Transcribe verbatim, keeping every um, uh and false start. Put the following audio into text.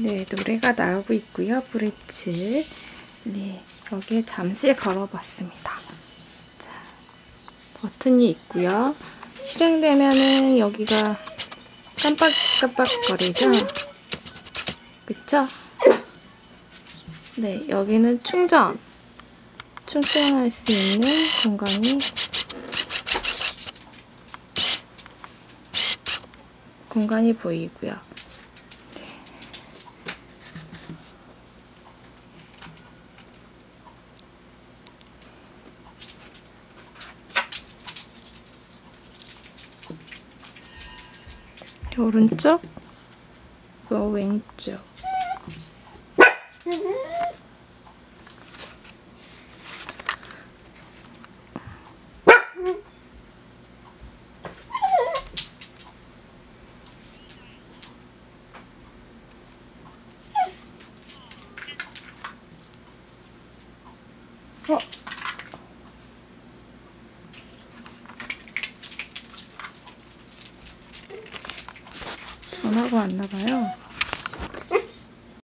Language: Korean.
네, 노래가 나오고 있고요. 브릿지. 네, 여기에 잠시 걸어봤습니다. 자, 버튼이 있고요. 실행되면은 여기가 깜빡깜빡거리죠? 그쵸? 네, 여기는 충전. 충전할 수 있는 공간이 공간이 보이고요. 오른쪽, 그 왼쪽. 어? 전화가 왔나봐요.